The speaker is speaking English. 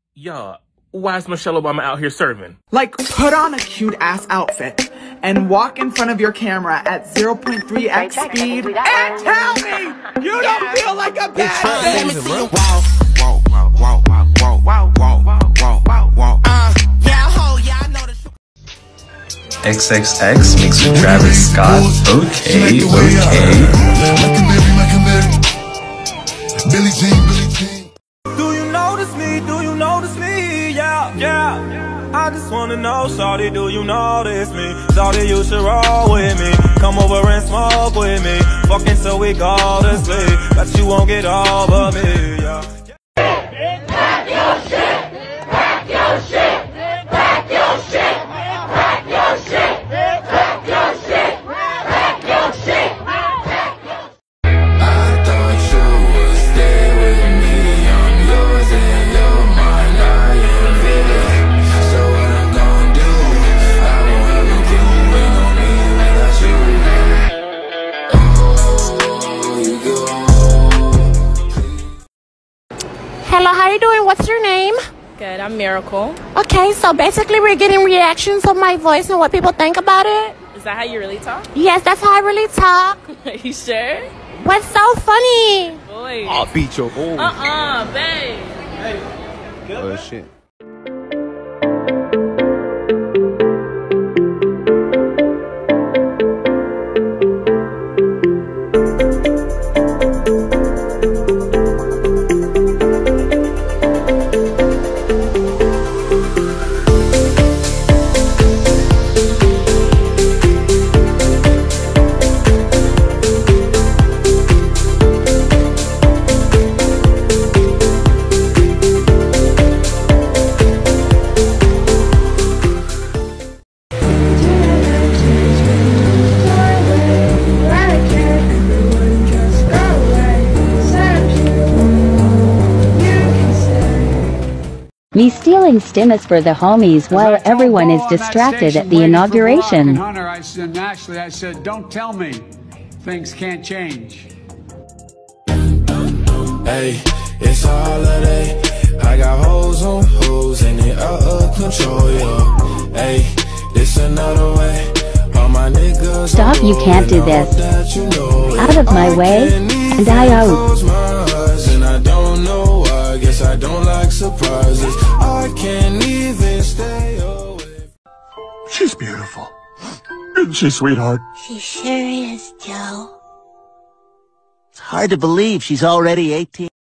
Yeah, why is Michelle Obama out here serving? Like, put on a cute-ass outfit and walk in front of your camera at 0.3x speed and tell me you don't feel like a bad bitch! XXX mixed with Travis Scott. Okay. Do you notice me? Do you notice me? Yeah. I just wanna know, shawty, do you notice me? Shawty, you should roll with me. Come over and smoke with me. Fucking so we go to sleep. Bet you won't get over me, yeah. Pack your shit! Pack your shit! Pack your shit! Pack your shit! Pack your shit! Pack your shit! I thought you would stay with me. I'm yours and you're mine. I am it. So what I'm gonna do? I won't have no clue. Ain't no me without you. Oh, you go. Hello, how you doing? What's your name? Good, I'm Miracle. Okay, so basically we're getting reactions of my voice and what people think about it. Is that how you really talk? Yes, that's how I really talk. Are you sure? What's so funny? Boy. I'll beat your boy. Babe. Hey. Oh, shit. Me stealing stimulus for the homies while everyone is distracted at the inauguration. Hunter, I said, don't tell me things can't change. Hey, it's a holiday. I got hoes on hoes and they out of control, yo. Hey, this another way. All my niggas Stop, you can't do this. Out of my way, and I out. And I don't know why, I guess I don't like surprises. I can't even stay away. She's beautiful. Isn't she, sweetheart? She sure is, Joe. It's hard to believe she's already 18.